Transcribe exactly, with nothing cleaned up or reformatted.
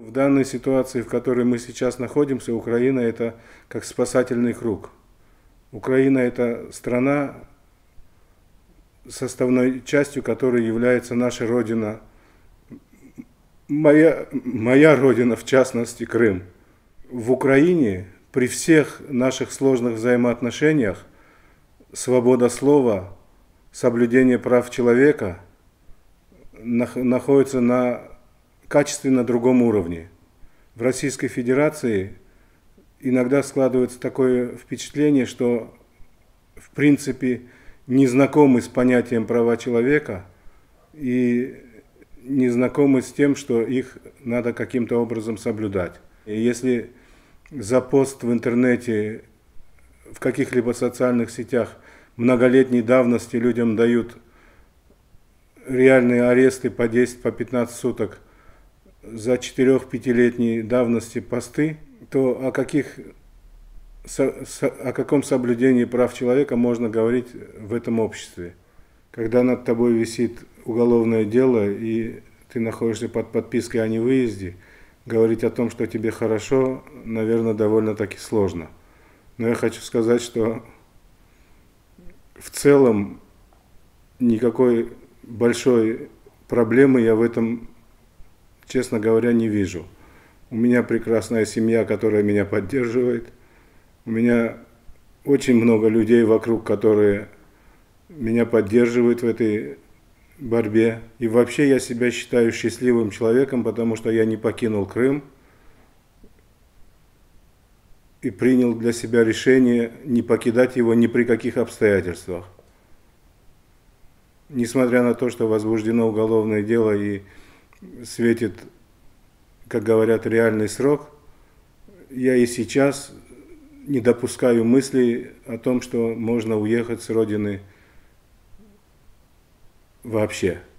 В данной ситуации, в которой мы сейчас находимся, Украина – это как спасательный круг. Украина – это страна, составной частью которой является наша Родина, моя, моя Родина, в частности, Крым. В Украине при всех наших сложных взаимоотношениях свобода слова, соблюдение прав человека находится на качественно другом уровне. В Российской Федерации иногда складывается такое впечатление, что в принципе не знакомы с понятием права человека и не знакомы с тем, что их надо каким-то образом соблюдать. И если за пост в интернете, в каких-либо социальных сетях многолетней давности людям дают реальные аресты по десять, по пятнадцать суток, за четырёх-пятилетней давности посты, то о, каких, о каком соблюдении прав человека можно говорить в этом обществе? Когда над тобой висит уголовное дело, и ты находишься под подпиской о невыезде, говорить о том, что тебе хорошо, наверное, довольно-таки сложно. Но я хочу сказать, что в целом никакой большой проблемы я в этом, честно говоря, не вижу. У меня прекрасная семья, которая меня поддерживает. У меня очень много людей вокруг, которые меня поддерживают в этой борьбе. И вообще я себя считаю счастливым человеком, потому что я не покинул Крым и принял для себя решение не покидать его ни при каких обстоятельствах. Несмотря на то, что возбуждено уголовное дело и светит, как говорят, реальный срок, я и сейчас не допускаю мысли о том, что можно уехать с родины вообще.